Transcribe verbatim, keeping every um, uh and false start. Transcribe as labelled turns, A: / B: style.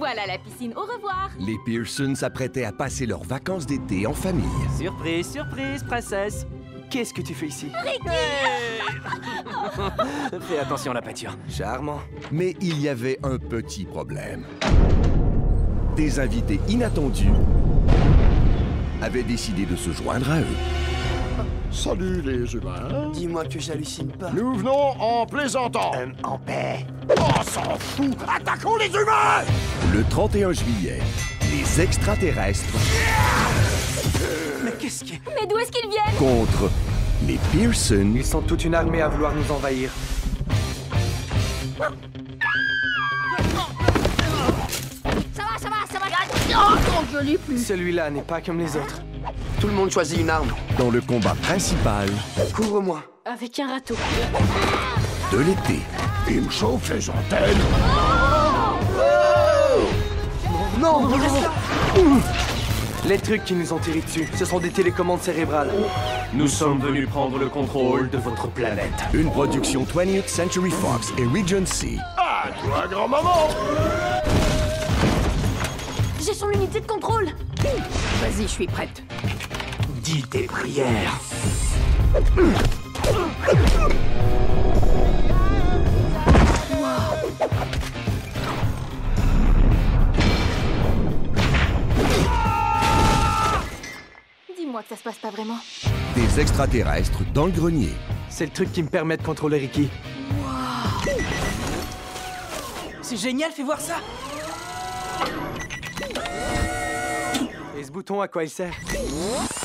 A: Voilà la piscine, au revoir.
B: Les Pearson s'apprêtaient à passer leurs vacances d'été en famille.
C: Surprise, surprise, princesse. Qu'est-ce que tu fais ici?
A: Ricky!
C: Hey Fais attention à la pâture. Charmant.
B: Mais il y avait un petit problème. Des invités inattendus avaient décidé de se joindre à eux.
D: Salut les humains.
C: Dis-moi que j'hallucine pas.
D: Nous venons en plaisantant.
C: Euh, en paix.
D: On s'en fout. Attaquons les humains.
B: Le trente et un juillet, les extraterrestres
C: Mais qu'est-ce qui...
A: Mais d'où est-ce qu'ils viennent?
B: contre les Pearson
C: Ils sont toute une armée à vouloir nous envahir.
A: Ça va, ça va, ça va. Oh, non, je l'ai plus.
C: Celui-là n'est pas comme les autres. Tout le monde choisit une arme.
B: dans le combat principal
C: Couvre-moi.
A: Avec un râteau.
B: de l'été.
D: Il me chauffe les antennes.
C: Non, reste là. Les trucs qui nous ont tiré dessus, ce sont des télécommandes cérébrales. Nous sommes venus prendre le contrôle de votre planète.
B: Une production twentieth Century Fox et Regency.
D: À toi, grand-maman.
A: J'ai son unité de contrôle. Vas-y, je suis prête.
C: Dis tes prières.
A: Dis-moi que ça se passe pas vraiment.
B: Des extraterrestres dans le grenier.
C: C'est le truc qui me permet de contrôler Ricky. C'est génial, fais voir ça. Et ce bouton, à quoi il sert?